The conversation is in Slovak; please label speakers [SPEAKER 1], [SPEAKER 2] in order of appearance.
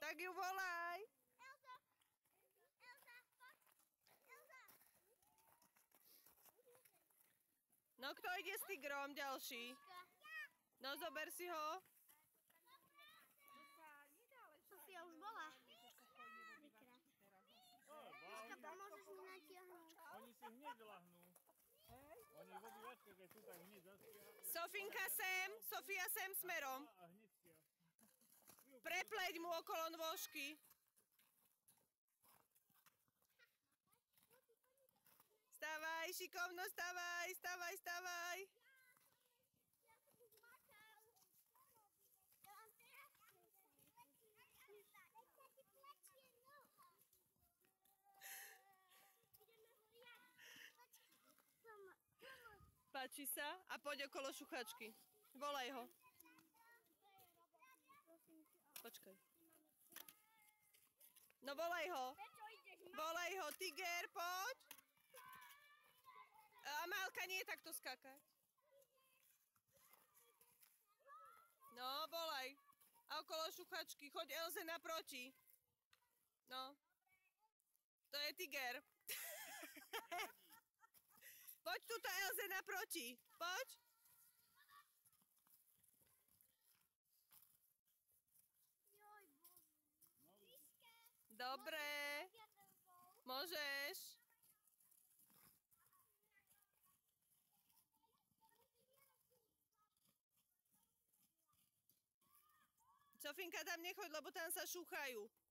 [SPEAKER 1] Tak ju volaj.
[SPEAKER 2] Elza, poď. Elza.
[SPEAKER 1] No kto ide s tigrom ďalší? No zober si ho.
[SPEAKER 2] Sofia už bola. Miška, pomôžeš mi natiahnuť?
[SPEAKER 3] Oni si hneď lahnú. Oni v obývačke, keď sú tak hneď zaspia.
[SPEAKER 1] Sofinka sem, Sofia sem smerom.
[SPEAKER 3] A hneď spia.
[SPEAKER 1] Prepleť mu okolo nôžky. Stávaj, šikovno, stávaj, stávaj, stávaj.
[SPEAKER 2] Ja som už makal. Ja mám teraz. Ideme ho riadiť.
[SPEAKER 1] Páči sa? A poď okolo šuchačky. Volaj ho. Počkaj. No volaj ho. Volaj ho, tiger, poď. Amálka, nie takto skákať. No, volaj. A okolo šuchačky. Choď Elze naproti. No. To je tiger. Poď tuto Elze naproti. Poď. Dobre. Môžeš. Sofinka, tam nechoď, lebo tam sa šúchajú.